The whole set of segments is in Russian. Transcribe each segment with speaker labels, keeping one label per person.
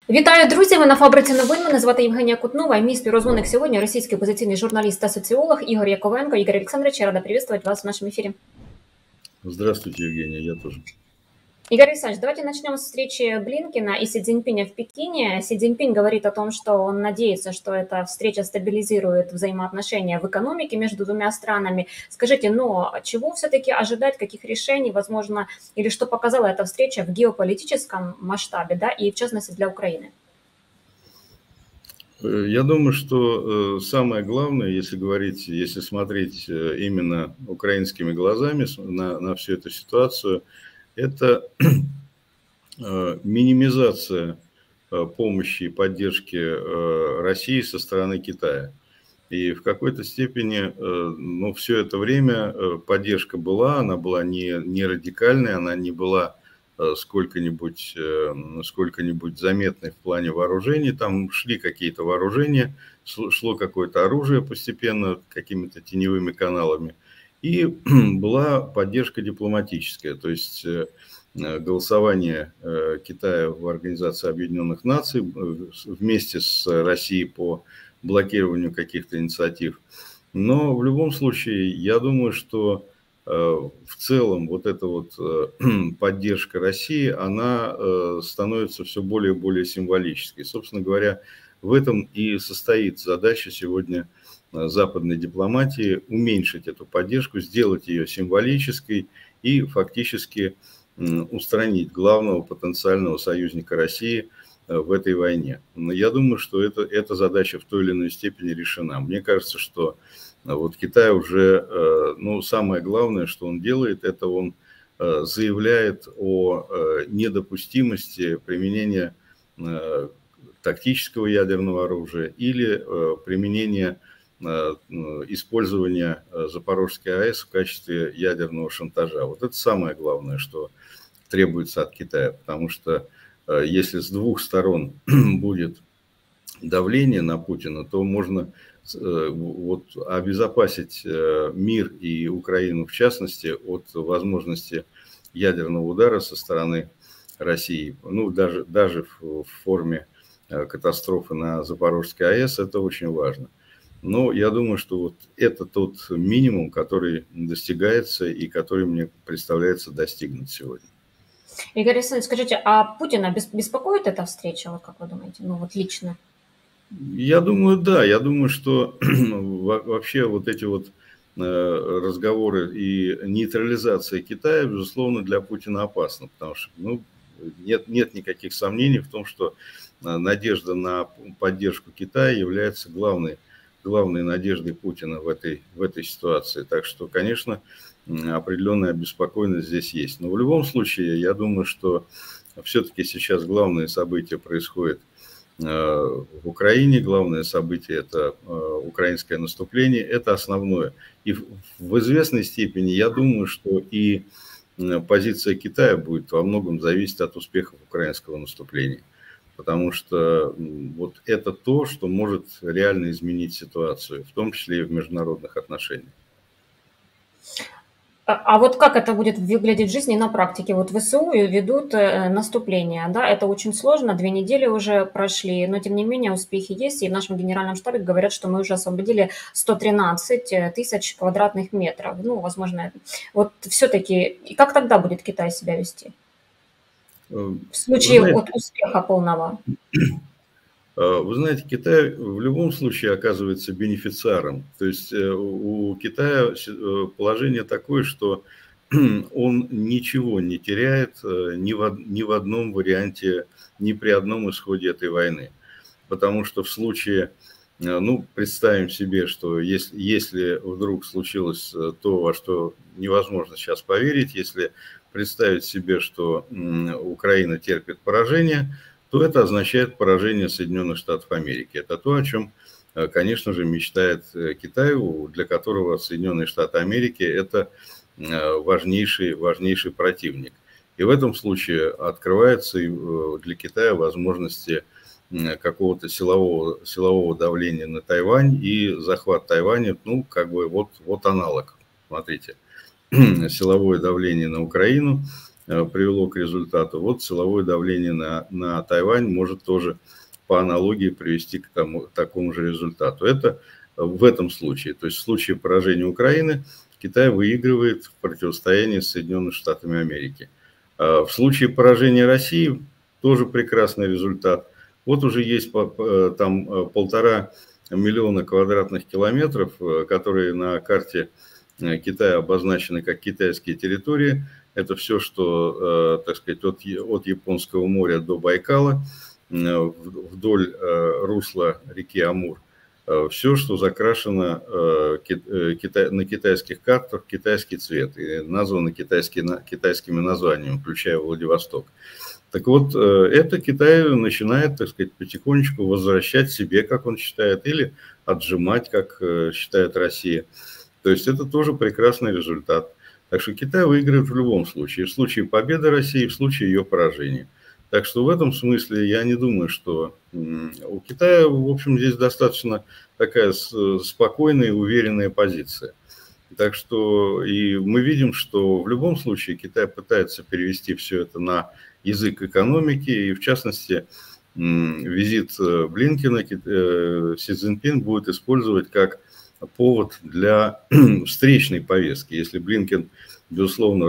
Speaker 1: Вітаю, друзі! Ви на фабриці новин. Мене звати Євгенія Кутнова. І мій співрозмовник сьогодні російський опозиційний журналіст та соціолог Ігор Яковенко. Игорь Александрович, я рада приветствовать вас в нашем эфире.
Speaker 2: Здравствуйте, Евгения, я тоже.
Speaker 1: Игорь Александрович, давайте начнем с встречи Блинкена и Си Цзиньпиня в Пекине. Си Цзиньпинь говорит о том, что он надеется, что эта встреча стабилизирует взаимоотношения в экономике между двумя странами. Скажите, но чего все-таки ожидать, каких решений, возможно, или что показала эта встреча в геополитическом масштабе, да, и в частности для Украины?
Speaker 2: Я думаю, что самое главное, если смотреть именно украинскими глазами на всю эту ситуацию, это минимизация помощи и поддержки России со стороны Китая. И в какой-то степени, все это время поддержка была, она была не радикальной, она не была сколько-нибудь заметной в плане вооружений. Там шли какие-то вооружения, шло какое-то оружие постепенно какими-то теневыми каналами. И была поддержка дипломатическая, то есть голосование Китая в Организации Объединенных Наций вместе с Россией по блокированию каких-то инициатив. Но в любом случае, я думаю, что в целом вот эта вот поддержка России, она становится все более и более символической. Собственно говоря, в этом и состоит задача сегодня западной дипломатии – уменьшить эту поддержку, сделать ее символической и фактически устранить главного потенциального союзника России в этой войне. Но я думаю, что эта задача в той или иной степени решена. Мне кажется, что вот Китай уже, самое главное, что он делает, это он заявляет о недопустимости применения тактического ядерного оружия или применения использования Запорожской АЭС в качестве ядерного шантажа. Вот это самое главное, что требуется от Китая, потому что если с двух сторон будет давление на Путина, то можно обезопасить мир и Украину в частности от возможности ядерного удара со стороны России. Даже в форме катастрофы на Запорожской АЭС, это очень важно. Но я думаю, что вот это тот минимум, который достигается и который мне представляется достигнут сегодня.
Speaker 1: Игорь Александрович, скажите, а Путина беспокоит эта встреча, вот как вы думаете, лично?
Speaker 2: Я думаю, да. Я думаю, что вообще вот эти вот разговоры и нейтрализация Китая, безусловно, для Путина опасна, потому что нет никаких сомнений в том, что надежда на поддержку Китая является главной надеждой Путина в этой ситуации. Так что, конечно, определенная обеспокоенность здесь есть. Но в любом случае, я думаю, что все-таки сейчас главное событие происходит в Украине. Главное событие – это украинское наступление. Это основное. И в известной степени, я думаю, что и позиция Китая будет во многом зависеть от успехов украинского наступления. Потому что вот это то, что может реально изменить ситуацию, в том числе и в международных отношениях.
Speaker 1: А вот как это будет выглядеть в жизни на практике? Вот ВСУ ведут наступление, да, это очень сложно, 2 недели уже прошли, но тем не менее успехи есть, и в нашем генеральном штабе говорят, что мы уже освободили 113 тысяч квадратных метров. Возможно, вот все-таки, и как тогда будет Китай себя вести? В случае от успеха полного.
Speaker 2: Вы знаете, Китай в любом случае оказывается бенефициаром. То есть у Китая положение такое, что он ничего не теряет ни в одном варианте, ни при одном исходе этой войны. Потому что в случае, представим себе, что если вдруг случилось то, во что невозможно сейчас поверить, если представить себе, что Украина терпит поражение, то это означает поражение Соединенных Штатов Америки. Это то, о чем, конечно же, мечтает Китай, для которого Соединенные Штаты Америки – это важнейший противник. И в этом случае открываются для Китая возможности какого-то силового давления на Тайвань, и захват Тайваня, вот аналог, смотрите, силовое давление на Украину, привело к результату. Вот силовое давление на Тайвань может тоже по аналогии привести к такому же результату. Это в этом случае. То есть в случае поражения Украины Китай выигрывает в противостоянии с Соединенными Штатами Америки. В случае поражения России тоже прекрасный результат. Вот уже есть там 1,5 миллиона квадратных километров, которые на карте Китая обозначены как китайские территории. Это все, что, так сказать, от Японского моря до Байкала, вдоль русла реки Амур. Все, что закрашено на китайских картах, китайский цвет, и названо китайскими названиями, включая Владивосток. Так вот, это Китай начинает, так сказать, потихонечку возвращать себе, как он считает, или отжимать, как считает Россия. То есть это тоже прекрасный результат. Так что Китай выигрывает в любом случае. В случае победы России, в случае ее поражения. Так что в этом смысле я не думаю, что у Китая, в общем, здесь достаточно такая спокойная и уверенная позиция. Так что и мы видим, что в любом случае Китай пытается перевести все это на язык экономики. И в частности, визит Блинкена Си Цзиньпин будет использовать как повод для встречной повестки. Если Блинкен, безусловно,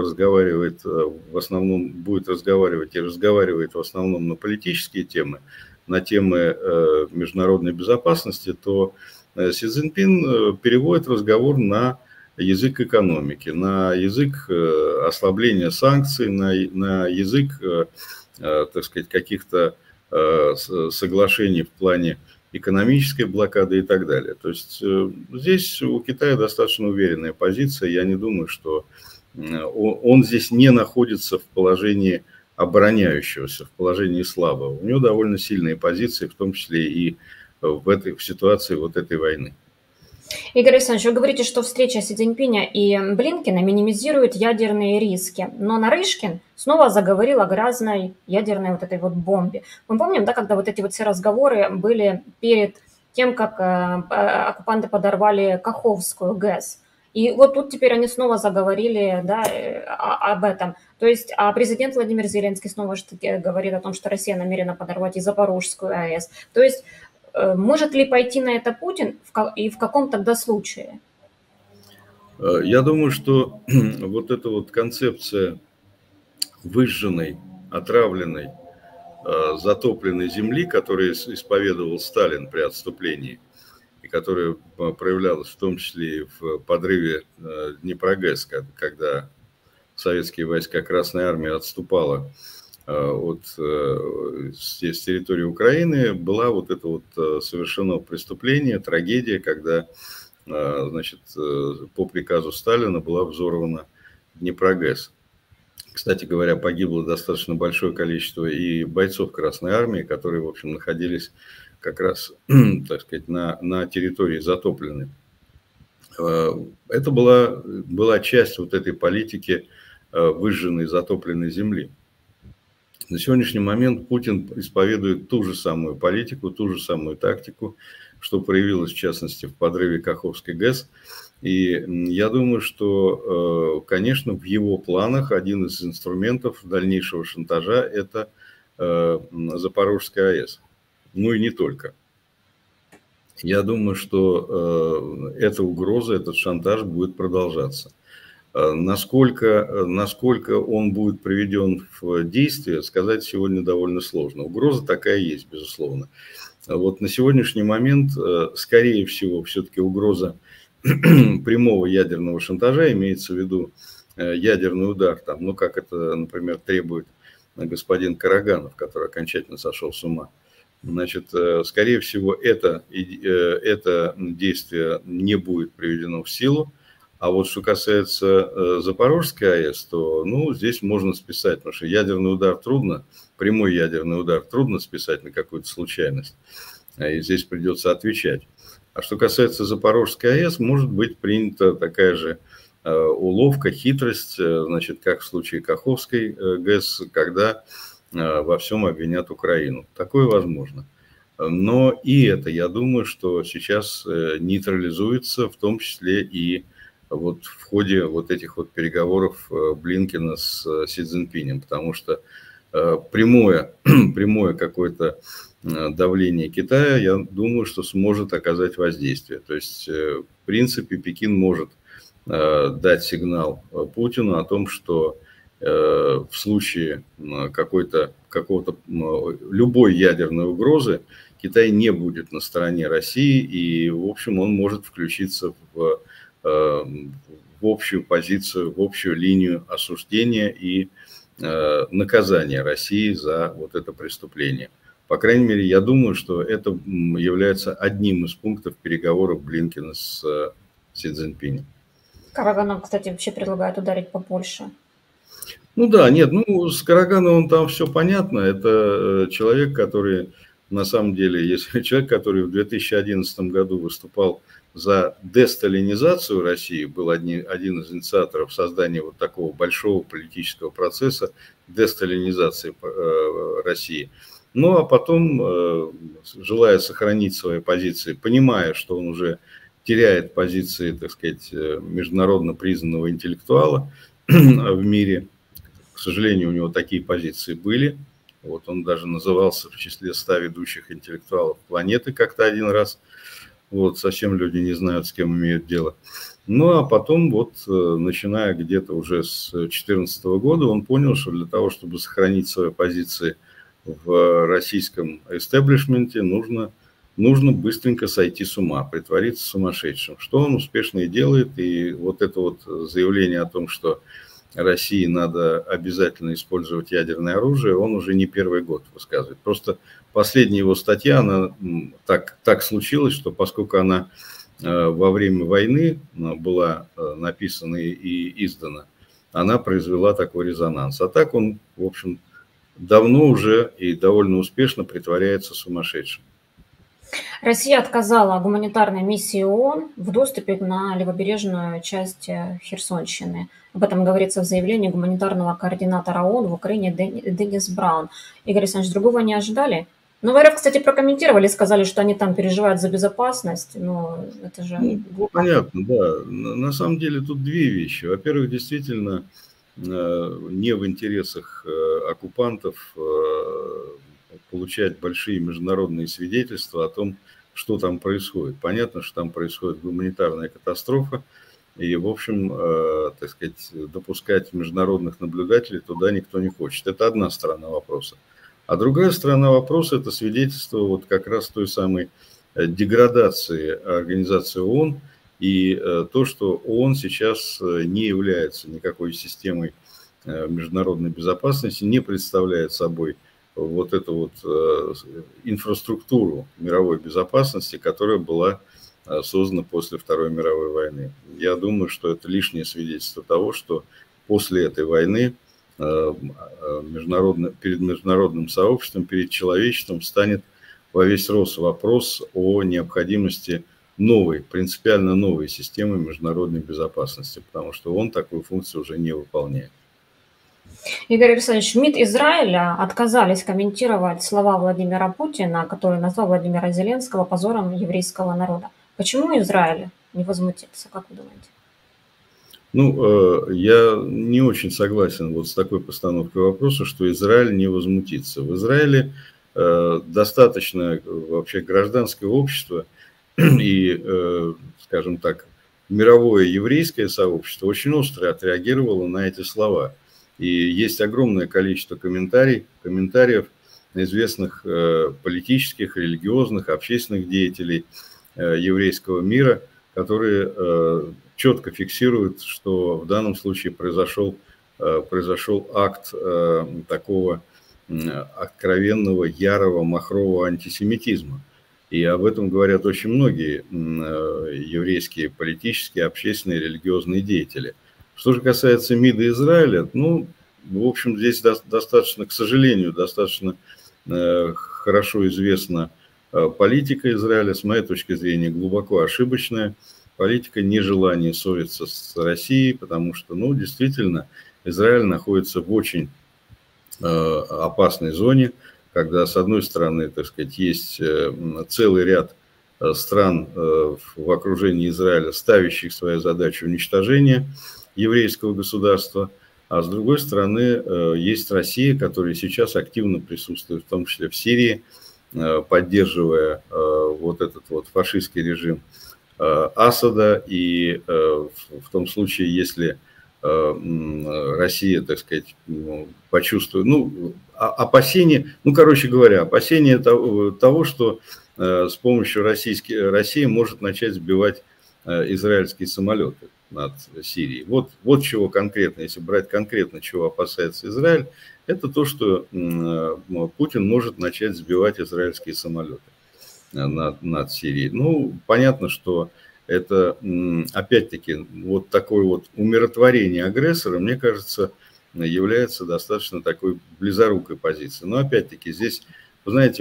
Speaker 2: будет разговаривать и разговаривает в основном на политические темы, на темы международной безопасности, то Си Цзиньпин переводит разговор на язык экономики, на язык ослабления санкций, на язык, так сказать, каких-то соглашений в плане экономической блокады и так далее. То есть здесь у Китая достаточно уверенная позиция. Я не думаю, что он здесь не находится в положении обороняющегося, в положении слабого. У него довольно сильные позиции, в том числе и в ситуации вот этой войны.
Speaker 1: Игорь Александрович, вы говорите, что встреча Си Цзиньпиня и Блинкена минимизирует ядерные риски, но Нарышкин снова заговорил о грязной ядерной вот этой вот бомбе. Мы помним, да, когда вот эти вот все разговоры были перед тем, как оккупанты подорвали Каховскую ГЭС. И вот тут теперь они снова заговорили, да, об этом. То есть, а президент Владимир Зеленский снова говорит о том, что Россия намерена подорвать и Запорожскую АЭС. То есть, может ли пойти на это Путин и в каком тогда случае?
Speaker 2: Я думаю, что вот эта вот концепция выжженной, отравленной, затопленной земли, которую исповедовал Сталин при отступлении, и которая проявлялась в том числе и в подрыве Днепрогэс, когда советские войска Красной Армии отступала с территории Украины, была вот это вот совершено преступление, трагедия, когда, значит, по приказу Сталина была взорвана Днепрогэс. Кстати говоря, погибло достаточно большое количество и бойцов Красной Армии, которые, в общем, находились как раз, так сказать, на территории затопленной. Это была часть вот этой политики выжженной, затопленной земли. На сегодняшний момент Путин исповедует ту же самую политику, ту же самую тактику, что проявилось, в частности, в подрыве Каховской ГЭС. И я думаю, что, конечно, в его планах один из инструментов дальнейшего шантажа – это Запорожская АЭС. Ну и не только. Я думаю, что эта угроза, этот шантаж будет продолжаться. Насколько он будет приведен в действие, сказать сегодня довольно сложно. Угроза такая есть, безусловно. Вот на сегодняшний момент, скорее всего, все-таки угроза прямого ядерного шантажа, имеется в виду ядерный удар, там, ну, как это, например, требует господин Караганов, который окончательно сошел с ума. Значит, скорее всего, это действие не будет приведено в силу. А вот что касается Запорожской АЭС, то здесь можно списать, потому что ядерный удар трудно, прямой ядерный удар трудно списать на какую-то случайность. И здесь придется отвечать. А что касается Запорожской АЭС, может быть принята такая же уловка, хитрость, значит, как в случае Каховской ГЭС, когда во всем обвинят Украину. Такое возможно. Но и это, я думаю, что сейчас нейтрализуется, в том числе и вот в ходе вот этих вот переговоров Блинкена с Си Цзиньпинем, потому что прямое какое-то давление Китая, я думаю, что сможет оказать воздействие. То есть, в принципе, Пекин может дать сигнал Путину о том, что в случае любой ядерной угрозы Китай не будет на стороне России, и, в общем, он может включиться в общую позицию, в общую линию осуждения и наказания России за вот это преступление. По крайней мере, я думаю, что это является одним из пунктов переговоров Блинкена с Си Цзиньпинем.
Speaker 1: Караганов, кстати, вообще предлагает ударить по Польше.
Speaker 2: Ну да, нет, с Карагановым там все понятно. Это человек, который, на самом деле, если человек, который в 2011 году выступал за десталинизацию России, был один из инициаторов создания вот такого большого политического процесса десталинизации России. Ну, а потом, желая сохранить свои позиции, понимая, что он уже теряет позиции, так сказать, международно признанного интеллектуала в мире. К сожалению, у него такие позиции были. Вот он даже назывался в числе 100 ведущих интеллектуалов планеты как-то один раз. Вот, совсем люди не знают, с кем имеют дело. Ну, а потом, вот, начиная где-то уже с 2014 года, он понял, что для того, чтобы сохранить свои позиции в российском эстеблишменте, нужно быстренько сойти с ума, притвориться сумасшедшим. Что он успешно и делает. И вот это вот заявление о том, что России надо обязательно использовать ядерное оружие, он уже не первый год высказывает. Просто последняя его статья, она так случилось, что поскольку она во время войны была написана и издана, она произвела такой резонанс. А так он, в общем, давно уже и довольно успешно притворяется сумасшедшим.
Speaker 1: Россия отказала гуманитарной миссии ООН в доступе на левобережную часть Херсонщины. Об этом говорится в заявлении гуманитарного координатора ООН в Украине Денис Браун. Игорь Александрович, другого не ожидали? Ну, в РФ, кстати, прокомментировали, сказали, что они там переживают за безопасность, но это же глупо.
Speaker 2: Понятно, да. На самом деле тут две вещи. Во-первых, действительно, не в интересах оккупантов получать большие международные свидетельства о том, что там происходит. Понятно, что там происходит гуманитарная катастрофа, и, в общем, так сказать, допускать международных наблюдателей туда никто не хочет. Это одна сторона вопроса. А другая сторона вопроса – это свидетельство вот как раз той самой деградации организации ООН и то, что ООН сейчас не является никакой системой международной безопасности, не представляет собой вот эту вот инфраструктуру мировой безопасности, которая была создана после Второй мировой войны. Я думаю, что это лишнее свидетельство того, что после этой войны перед международным сообществом, перед человечеством станет во весь рост вопрос о необходимости новой, принципиально новой системы международной безопасности, потому что он такую функцию уже не выполняет.
Speaker 1: Игорь Александрович, МИД Израиля отказались комментировать слова Владимира Путина, который назвал Владимира Зеленского позором еврейского народа. Почему Израиль не возмутился, как вы думаете?
Speaker 2: Ну, я не очень согласен вот с такой постановкой вопроса, что Израиль не возмутится. В Израиле достаточно вообще гражданское общество и, скажем так, мировое еврейское сообщество очень остро отреагировало на эти слова. И есть огромное количество комментариев известных политических, религиозных, общественных деятелей еврейского мира, которые четко фиксируют, что в данном случае произошел акт такого откровенного, ярого, махрового антисемитизма. И об этом говорят очень многие еврейские политические, общественные, религиозные деятели. Что же касается МИДа Израиля, ну, в общем, здесь достаточно, к сожалению, достаточно хорошо известна политика Израиля, с моей точки зрения, глубоко ошибочная. Политика нежелания ссориться с Россией, потому что, ну, действительно, Израиль находится в очень опасной зоне, когда, с одной стороны, так сказать, есть целый ряд стран в окружении Израиля, ставящих свою задачу уничтожения еврейского государства. А с другой стороны, есть Россия, которая сейчас активно присутствует, в том числе в Сирии, поддерживая вот этот вот фашистский режим Асада. И в том случае, если Россия, так сказать, почувствует, опасения, короче говоря, опасения того, что с помощью России может начать сбивать израильские самолеты над Сирией. Вот чего конкретно, если брать конкретно, чего опасается Израиль, это то, что Путин может начать сбивать израильские самолеты над Сирией. Понятно, что это, опять-таки, вот такое вот умиротворение агрессора, мне кажется, является достаточно такой близорукой позицией. Но, опять-таки, здесь, вы знаете,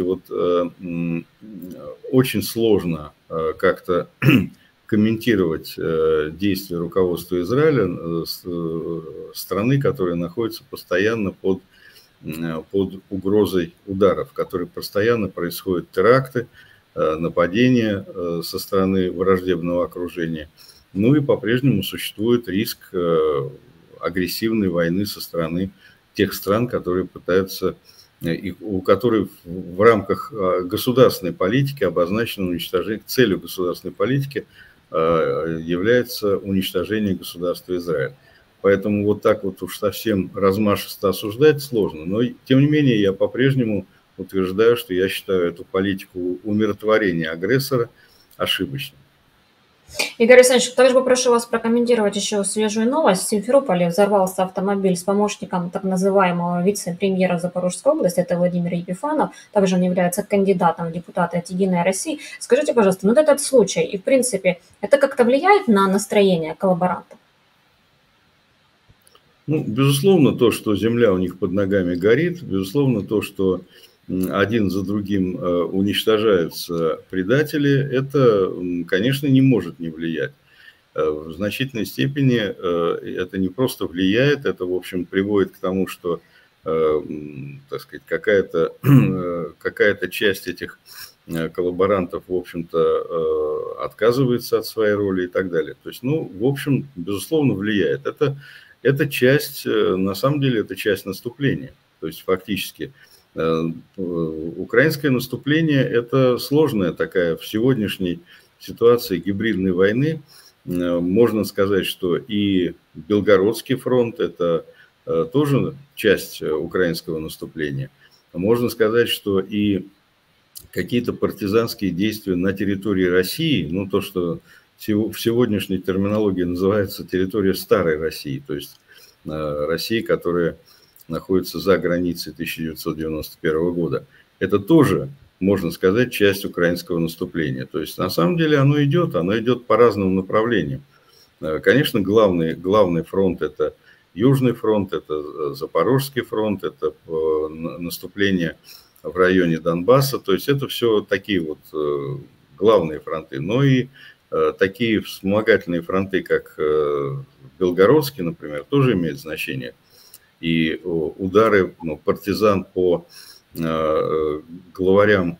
Speaker 2: очень сложно как-то комментировать действия руководства Израиля, страны, которая находится постоянно под угрозой ударов, в которой постоянно происходят теракты, нападения со стороны враждебного окружения. И по-прежнему существует риск агрессивной войны со стороны тех стран, которые пытаются, у которых в рамках государственной политики обозначено уничтожение, целью государственной политики является уничтожение государства Израиль. Поэтому вот так вот уж совсем размашисто осуждать сложно. Но, тем не менее, я по-прежнему утверждаю, что я считаю эту политику умиротворения агрессора ошибочной.
Speaker 1: Игорь Александрович, также попрошу вас прокомментировать еще свежую новость. В Симферополе взорвался автомобиль с помощником так называемого вице-премьера Запорожской области, это Владимир Епифанов. Также он является кандидатом в депутаты от «Единой России». Скажите, пожалуйста, этот случай, и в принципе, это как-то влияет на настроение коллаборантов?
Speaker 2: Безусловно, то, что земля у них под ногами горит, безусловно, то, что один за другим уничтожаются предатели, это, конечно, не может не влиять. В значительной степени это не просто влияет, это, в общем, приводит к тому, что, так сказать, какая-то часть этих коллаборантов, в общем-то, отказывается от своей роли и так далее. То есть, в общем, безусловно, влияет. Это часть, на самом деле, это часть наступления. То есть, фактически, украинское наступление – это сложная такая в сегодняшней ситуации гибридной войны. Можно сказать, что и Белгородский фронт – это тоже часть украинского наступления. Можно сказать, что и какие-то партизанские действия на территории России, то, что в сегодняшней терминологии называется территория старой России, то есть России, которая находится за границей 1991 года. Это тоже, можно сказать, часть украинского наступления. То есть, на самом деле, оно идет по разным направлениям. Конечно, главный фронт – это Южный фронт, это Запорожский фронт, это наступление в районе Донбасса. То есть, это все такие вот главные фронты. Но и такие вспомогательные фронты, как Белгородский, например, тоже имеют значение. И удары партизан по главарям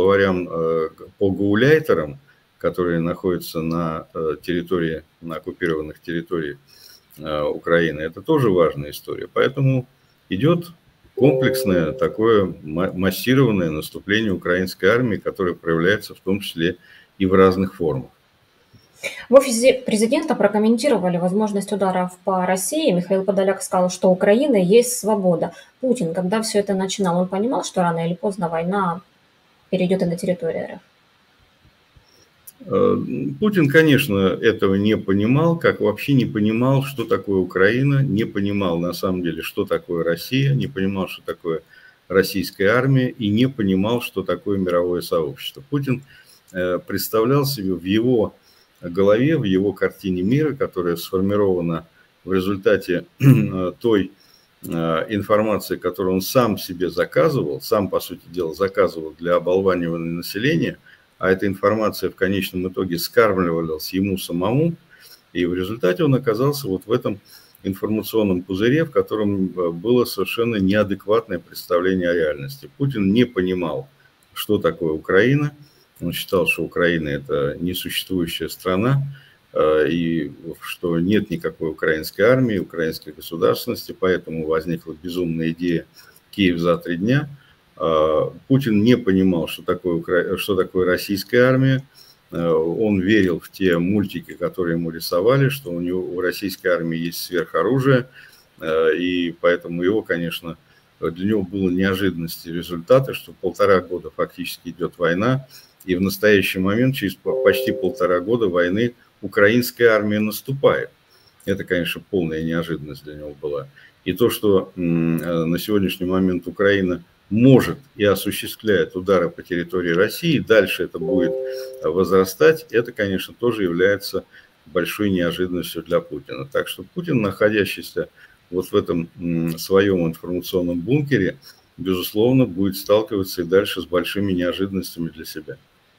Speaker 2: по гауляйтерам, которые находятся на оккупированных территориях Украины, это тоже важная история. Поэтому идет комплексное такое массированное наступление украинской армии, которое проявляется в том числе и в разных формах.
Speaker 1: В офисе президента прокомментировали возможность ударов по России. Михаил Подоляк сказал, что у Украины есть свобода. Путин, когда все это начинал, он понимал, что рано или поздно война перейдет и на территорию
Speaker 2: РФ? Путин, конечно, этого не понимал, как вообще не понимал, что такое Украина, не понимал на самом деле, что такое Россия, не понимал, что такое российская армия и не понимал, что такое мировое сообщество. Путин представлял себе в его голове, в его картине мира, которая сформирована в результате той информации, которую он сам себе заказывал, сам, по сути дела, заказывал для оболванивания населения, а эта информация в конечном итоге скармливалась ему самому, и в результате он оказался вот в этом информационном пузыре, в котором было совершенно неадекватное представление о реальности. Путин не понимал, что такое Украина, Он считал, что Украина – это несуществующая страна, и что нет никакой украинской армии, украинской государственности, поэтому возникла безумная идея «Киев за 3 дня». Путин не понимал, что такое российская армия. Он верил в те мультики, которые ему рисовали, что у российской армии есть сверхоружие, и поэтому его, конечно, для него было неожиданностью результаты, что 1,5 года фактически идет война, и в настоящий момент, через почти 1,5 года войны, украинская армия наступает. Это, конечно, полная неожиданность для него была. И то, что на сегодняшний момент Украина может и осуществляет удары по территории России, дальше это будет возрастать, это, конечно, тоже является большой неожиданностью для Путина. Так что Путин, находящийся вот в этом своем информационном бункере, безусловно, будет сталкиваться и дальше с большими неожиданностями для себя.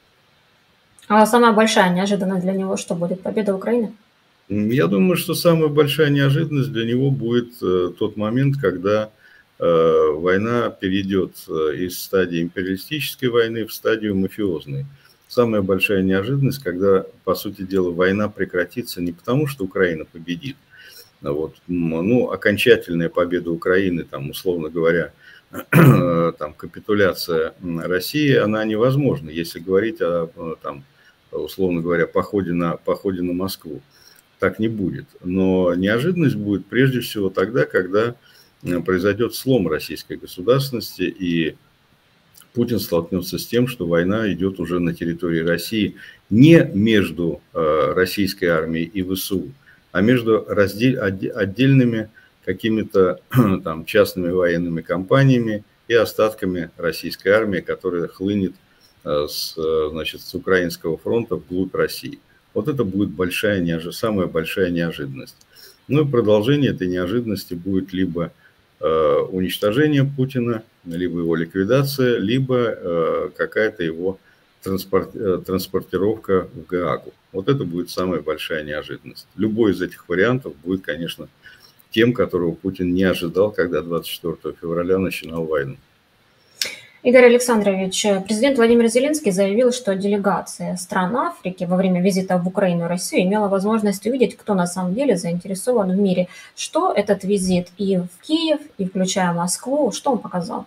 Speaker 1: А самая большая неожиданность для него что будет? Победа Украины?
Speaker 2: Я думаю, что самая большая неожиданность для него будет тот момент, когда война перейдет из стадии империалистической войны в стадию мафиозной. Самая большая неожиданность, когда, по сути дела, война прекратится не потому, что Украина победит. Вот, ну, окончательная победа Украины, там, условно говоря, там, капитуляция России, она невозможна, если говорить о, там, условно говоря, походе на Москву. Так не будет. Но неожиданность будет прежде всего тогда, когда произойдет слом российской государственности, и Путин столкнется с тем, что война идет уже на территории России не между российской армией и ВСУ, а между отдельными какими-то там частными военными компаниями и остатками российской армии, которая хлынет с украинского фронта вглубь России. Вот это будет самая большая неожиданность. Ну и продолжение этой неожиданности будет либо уничтожение Путина, либо его ликвидация, либо какая-то его транспортировка в Гаагу. Вот это будет самая большая неожиданность. Любой из этих вариантов будет, конечно, тем, которого Путин не ожидал, когда 24 февраля начинал войну.
Speaker 1: Игорь Александрович, президент Владимир Зеленский заявил, что делегация стран Африки во время визита в Украину и Россию имела возможность увидеть, кто на самом деле заинтересован в мире. Что этот визит и в Киев, и включая Москву, что он показал?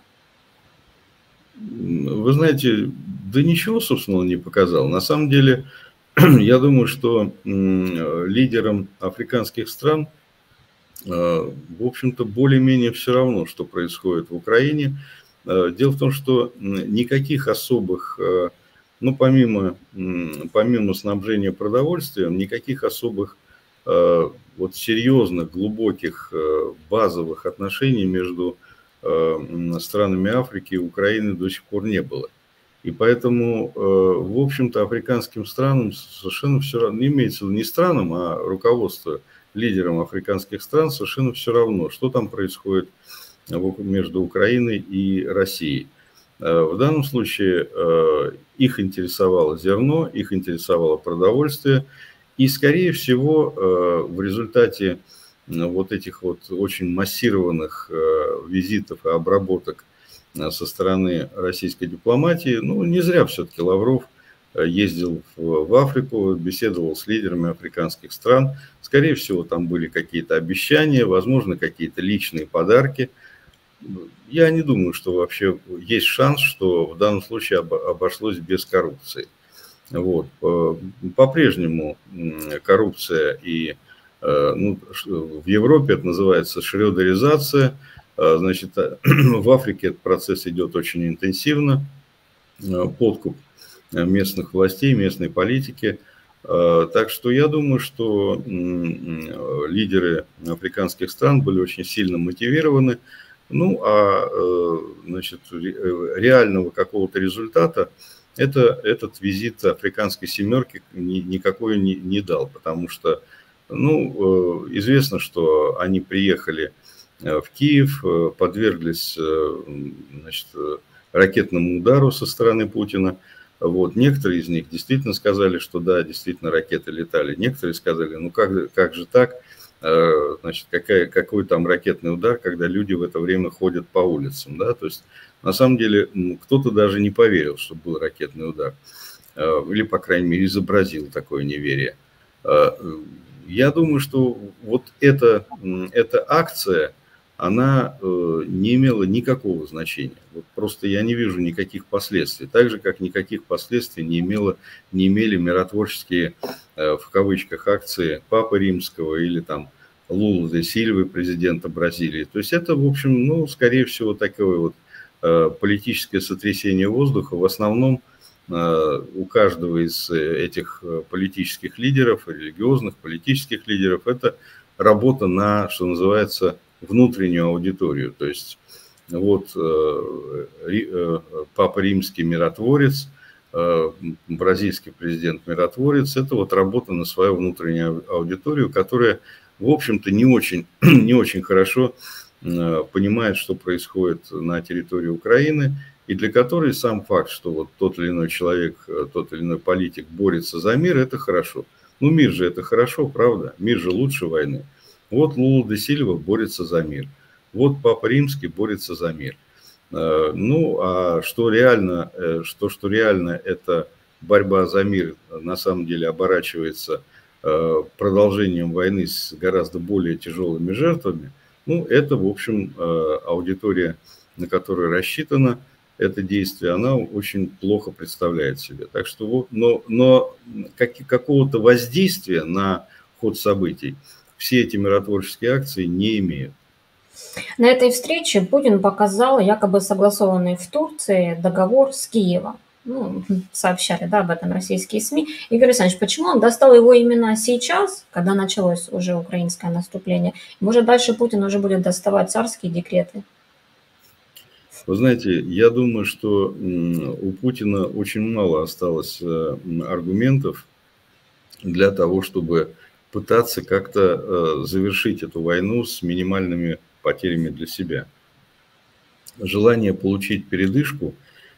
Speaker 2: Вы знаете, да ничего, собственно, он не показал. На самом деле, я думаю, что лидерам африканских стран, в общем-то, более-менее все равно, что происходит в Украине. Дело в том, что никаких особых, ну, помимо снабжения продовольствием, никаких особых вот серьезных, глубоких, базовых отношений между странами Африки и Украины до сих пор не было. И поэтому, в общем-то, африканским странам совершенно все равно, не имеется в виду не странам, а руководству, лидерам африканских стран совершенно все равно, что там происходит между Украиной и Россией. В данном случае их интересовало зерно, их интересовало продовольствие. И, скорее всего, в результате вот этих вот очень массированных визитов и обработок со стороны российской дипломатии, ну, не зря все-таки Лавров ездил в Африку, беседовал с лидерами африканских стран. Скорее всего, там были какие-то обещания, возможно, какие-то личные подарки. Я не думаю, что вообще есть шанс, что в данном случае обошлось без коррупции. Вот. По-прежнему коррупция и, ну, в Европе это называется шрёдеризация. Значит, в Африке этот процесс идет очень интенсивно. Подкуп местных властей, местной политики. Так что я думаю, что лидеры африканских стран были очень сильно мотивированы. Ну, значит, реального какого-то результата этот визит африканской семерки никакой не дал, потому что, ну, известно, что они приехали в Киев, подверглись, значит, ракетному удару со стороны Путина. Вот. Некоторые из них действительно сказали, что да, действительно ракеты летали. Некоторые сказали, ну как же так? Значит, какой там ракетный удар, когда люди в это время ходят по улицам, да, то есть на самом деле кто-то даже не поверил, что был ракетный удар. или, по крайней мере, изобразил такое неверие. Я думаю, что вот эта акция, она не имела никакого значения. Вот просто я не вижу никаких последствий. Так же, как никаких последствий не имели миротворческие, в кавычках, акции Папы Римского или там Лулу де Сильвы, президента Бразилии. То есть это, в общем, ну, скорее всего, такое вот политическое сотрясение воздуха. В основном у каждого из этих политических лидеров, религиозных, политических лидеров, это работа на, что называется, внутреннюю аудиторию. То есть вот Папа Римский миротворец, бразильский президент миротворец, это вот работа на свою внутреннюю аудиторию, которая, в общем-то, не очень хорошо понимает, что происходит на территории Украины, и для которой сам факт, что вот тот или иной человек, тот или иной политик борется за мир, это хорошо. Ну, мир же это хорошо, правда? Мир же лучше войны. Вот Лула де Сильва борется за мир. Вот Папа Римский борется за мир. Ну, а что реально эта борьба за мир на самом деле оборачивается продолжением войны с гораздо более тяжелыми жертвами, ну, это, в общем, аудитория, на которую рассчитано это действие, она очень плохо представляет себе. Так что, но какого-то воздействия на ход событий все эти миротворческие акции не имеют.
Speaker 1: На этой встрече Путин показал якобы согласованный в Турции договор с Киевом. Ну, сообщали, да, об этом российские СМИ. Игорь Александрович, почему он достал его именно сейчас, когда началось уже украинское наступление? Может, дальше Путин уже будет доставать царские декреты?
Speaker 2: Вы знаете, я думаю, что у Путина очень мало осталось аргументов для того, чтобы пытаться как-то завершить эту войну с минимальными потерями для себя. Желание получить передышку,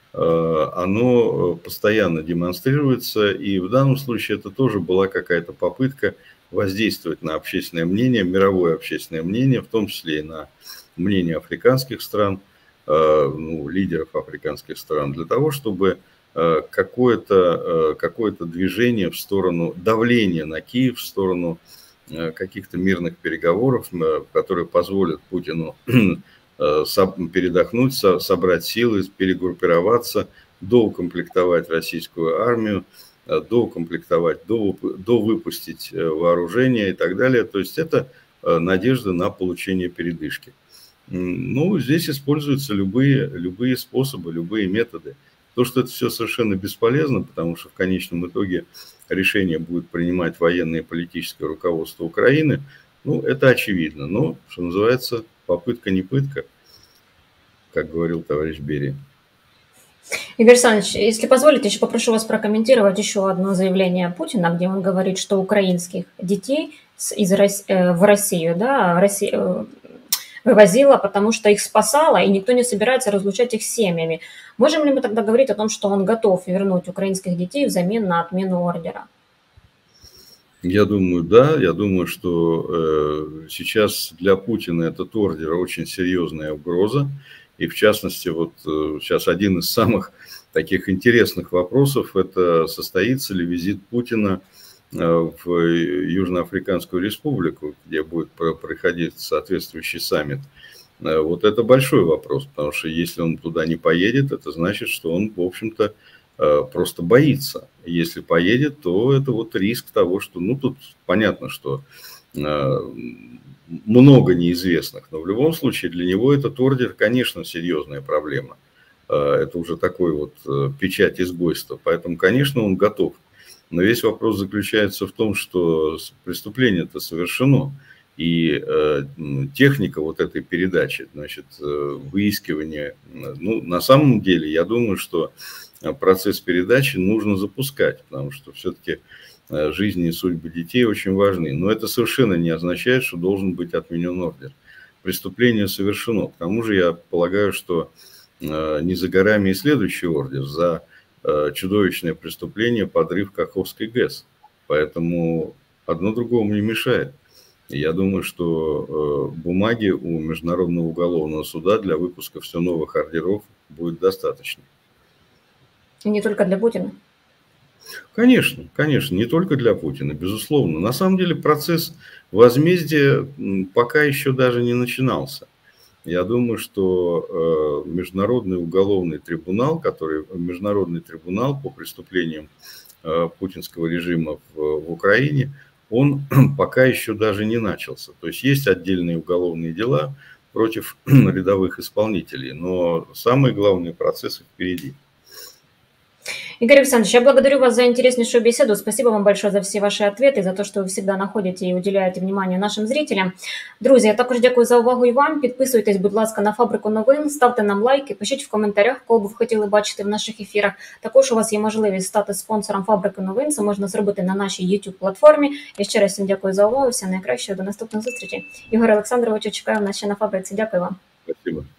Speaker 2: оно постоянно демонстрируется, и в данном случае это тоже была какая-то попытка воздействовать на общественное мнение, мировое общественное мнение, в том числе и на мнение африканских стран, лидеров африканских стран, для того, чтобы какое-то движение в сторону давления на Киев, в сторону каких-то мирных переговоров, которые позволят Путину передохнуть, собрать силы, перегруппироваться, доукомплектовать российскую армию, доукомплектовать, довыпустить вооружение и так далее. То есть это надежда на получение передышки. Ну, здесь используются любые способы, любые методы. То, что это все совершенно бесполезно, потому что в конечном итоге решение будет принимать военное и политическое руководство Украины, ну, это очевидно. Но, что называется, попытка не пытка, как говорил товарищ Берия.
Speaker 1: Игорь Александрович, если позволите, еще попрошу вас прокомментировать еще одно заявление Путина, где он говорит, что украинских детей в Россию, да, вывозила, потому что их спасала, и никто не собирается разлучать их с семьями. Можем ли мы тогда говорить о том, что он готов вернуть украинских детей взамен на отмену ордера?
Speaker 2: Я думаю, да. Я думаю, что сейчас для Путина этот ордер очень серьезная угроза. И в частности, вот сейчас один из самых таких интересных вопросов – это состоится ли визит Путина в Южноафриканскую республику, где будет проходить соответствующий саммит. Вот это большой вопрос, потому что если он туда не поедет, это значит, что он, в общем-то, просто боится. Если поедет, то это вот риск того, что, ну, тут понятно, что много неизвестных, но в любом случае для него этот ордер, конечно, серьезная проблема. Это уже такой вот печать изгойства, поэтому, конечно, он готов. Но весь вопрос заключается в том, что преступление-то совершено. И техника вот этой передачи, значит, выискивания, ну, на самом деле, я думаю, что процесс передачи нужно запускать, потому что все-таки жизни и судьбы детей очень важны. Но это совершенно не означает, что должен быть отменен ордер. Преступление совершено. К тому же я полагаю, что не за горами и следующий ордер за чудовищное преступление подрыв Каховской ГЭС. Поэтому одно другому не мешает. Я думаю, что бумаги у Международного уголовного суда для выпуска все новых ордеров будет достаточно.
Speaker 1: И не только для Путина?
Speaker 2: Конечно, конечно, не только для Путина, безусловно. На самом деле процесс возмездия пока еще даже не начинался. Я думаю, что Международный уголовный трибунал, Международный трибунал по преступлениям путинского режима в Украине, он пока еще даже не начался. То есть есть отдельные уголовные дела против рядовых исполнителей, но самые главные процессы впереди.
Speaker 1: Игорь Александрович, я благодарю вас за интереснейшую беседу. Спасибо вам большое за все ваши ответи, за то, що ви завжди знаходите і уділяєте внимання нашим зрителям. Друзі, я також дякую за увагу і вам. Підписуйтесь, будь ласка, на Фабрику новин, ставте нам лайки, пишіть в коментарях, кого б ви хотіли бачити в наших ефірах. Також у вас є можливість стати спонсором Фабрики новин. Це можна зробити на нашій YouTube-платформі. Я ще раз всім дякую за увагу. Все найкраще, до наступних зустрічей. Ігор Олександрович, чекаю нас ще на Фабриці. Дякую вам.
Speaker 2: Спасибо.